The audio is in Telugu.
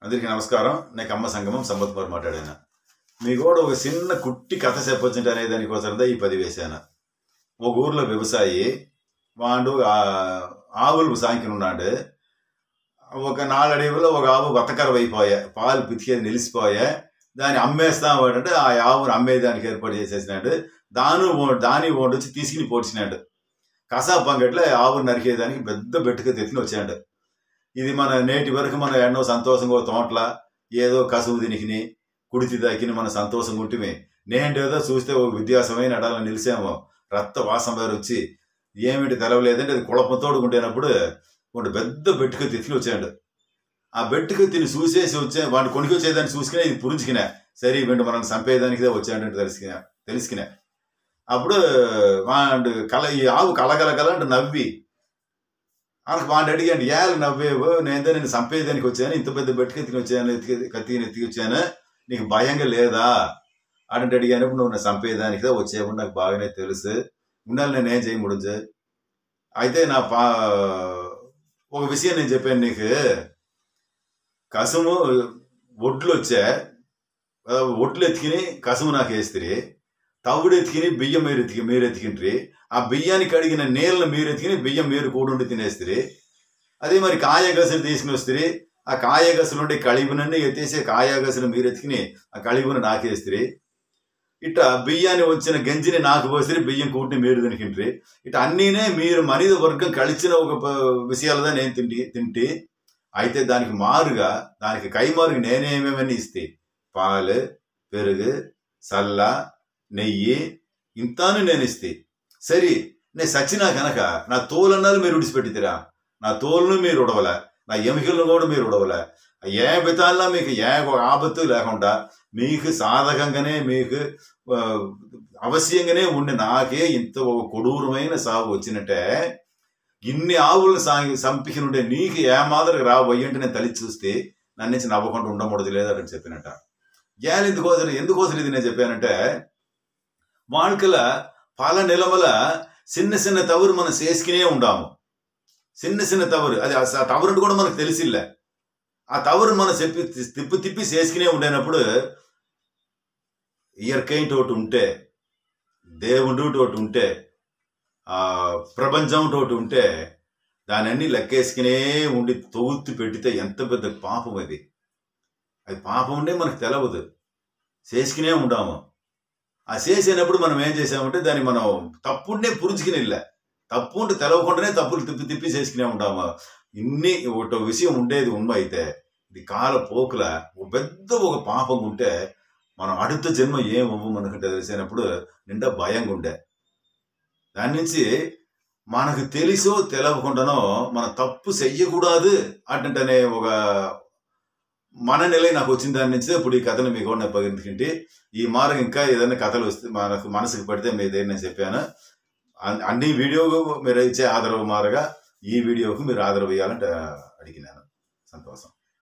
అందరికీ నమస్కారం. నేను కమ్మ సంగమం సంపత్ కుమార్ మాట్లాడాను. మీకు కూడా ఒక చిన్న కుట్టి కథ చెప్పొచ్చుంటే అనే దానికోసందా ఈ 10 వేశాను. ఒక ఊర్లో వ్యవసాయి వాడు ఆవులు సాంకినున్నాడు. ఒక 4 అడవుల్లో ఒక ఆవు బతకరవైపోయా, పాలు పితికేది నిలిచిపోయా. దాన్ని అమ్మేస్తాం వాడంటే ఆ ఆవును అమ్మేదానికి ఏర్పాటు చేసేసినాడు. దాని వచ్చి తీసుకుని పోడ్చినాడు. కసాపు పంగట్లో ఆవును నరికేదానికి పెద్ద బెట్టుక తెచ్చుకుని వచ్చాడు. ఇది మన నేటి వరకు మనం ఎన్నో సంతోషంగా తోటల ఏదో కసువు తినికిని కుడితి దాకిని మన సంతోషంగా ఉంటుమే. నేంటేదో చూస్తే ఒక విద్యాసమైన అడాల నిలిచామో రక్త వాసన వారు వచ్చి ఏమిటి తెలవలేదంటే అది కుళపతోడు ఉంటేనప్పుడు ఒక పెద్ద బెట్టుకు తెచ్చుకుని వచ్చాడు. ఆ బెట్టుకు తిని చూసేసి వాడిని కొనికి వచ్చేదాన్ని చూసుకునే ఇది పురించుకునే సరే వీడు మనల్ని చంపేదానికిదే వచ్చాడంటే తెలుసుకునే. అప్పుడు వాడు ఈ ఆవు కలగలగల అంటే నవ్వి మనకు వాడిని అడిగాడు, ఏళ్ళు నవ్వేవు, నేనైతే నేను చంపేదానికి వచ్చాను, ఇంత పెద్ద బెట్టుకెత్తికి వచ్చాను, ఎత్తికి వచ్చాను, నీకు భయంగా లేదా అంటే అడిగానప్పుడు నువ్వు నా చంపేదానికిదే వచ్చేప్పుడు నాకు బాగానే తెలుసు, ఉండాలి నేనేం చేయముడుంచు. అయితే ఒక విషయం నేను చెప్పాను నీకు, కసుము ఒడ్లు ఒడ్లు ఎత్తికిని కసుము నాకు వేస్తిరి, తవుడు ఎత్తికిని బియ్యం మీరు ఎత్తికింట్రి, ఆ బియ్యానికి కడిగిన నీళ్ళను మీరు ఎత్తికిని బియ్యం మీరు కూడుండి తినేస్తిరి. అదే మరి కాయగసలు తీసుకుని వస్తుంది, ఆ కాయగసలు ఉండే కళివునన్నీ ఎత్తేసి కాయగసలు మీరు ఎత్తికిని ఆ కళివును నాకేస్తిరి. ఇట్లా బియ్యాన్ని వచ్చిన గంజిని నాకు పోసిరి, బియ్యం కూటిని మీరు తినికింట్రి. ఇట్లా అన్నీనే మీరు మనిద వర్గం కలిసిన ఒక విషయాలదా నేను తింటి. అయితే దానికి కైమారుగా నేనేమేమని ఇస్తే పాలు, పెరుగు, సల్ల, నెయ్యి ఇంతాను నేను ఇస్తే సరే. నేను సచ్చినా కనుక నా తోలన్నాలు మీరు విడిచిపెట్టిదిరా, నా తోలును మీరు ఉడవలే, నా ఎముకలను కూడా మీరు ఉడవలే. ఏ విధాల్లో మీకు ఏ ఆపత్తు లేకుండా మీకు సాధకంగానే మీకు అవశ్యంగానే ఉండి నాకే ఇంత ఒక కొడూరమైన సాగు వచ్చినట్టే. ఇన్ని ఆవులను సంపికినుండే నీకు ఏ మాదిరి రాబోయ్యంటే నేను తల్లి చూస్తే నన్ను నుంచి నవ్వకుండా ఉండకూడదు లేదని చెప్పినట్ట. ఎందుకోసం ఇది నేను చెప్పానంటే, வாழ்க்கையில பல நிலமல சின்ன தவறு మనం చేసుకునే ఉండాము. చిన్న తవరు, అది ఆ తవరుని కూడా మనకు తెలిసిల్ల. ఆ తవరు మనం తిప్పి చేసుకునే ఉండేనప్పుడు ఇయర్కైంటి ఒకటి ఉంటే, దేవుడు ఒకటి ఉంటే, ఆ ప్రపంచం ఒకటి ఉంటే దాని అన్ని లెక్కేసుకునే ఉండి తొగుతు పెట్టితే ఎంత పెద్ద పాపం అది. అది పాపం ఉండే మనకు తెలవదు, చేసుకునే ఉండాము. ఆ చేసినప్పుడు మనం ఏం చేసామంటే దాన్ని మనం తప్పుండే పురుచుకుని వెళ్ళా, తప్పు ఉంటే తెలవకుండానే తప్పులు తిప్పి చేసుకునే ఉంటాము. ఒక విషయం ఉండేది ఉண்மை అయితే ఇది కాల పోకుల ఒక పాపం ఉంటే మనం అడుగుత జన్మ ఏమవ్వు మనకంటే తెలిసినప్పుడు నిండా భయంగా ఉండే. దాని నుంచి మనకు తెలిసో తెలవకుండానో మనం తప్పు చెయ్యకూడదు అంటనే ఒక మన నెల నాకు వచ్చిన దాని నుంచి ఇప్పుడు ఈ కథను మీకు కూడా పగిరించుకుంటే ఈ మార్గం ఇంకా ఏదైనా కథలు వస్తే మనసుకు పడితే మీ దగ్గర నేను చెప్పాను. అన్ని వీడియోకు మీరు ఇచ్చే ఆదరవు మారగా ఈ వీడియోకు మీరు ఆదరవు ఇవ్వాలంటే అడిగినాను. సంతోషం.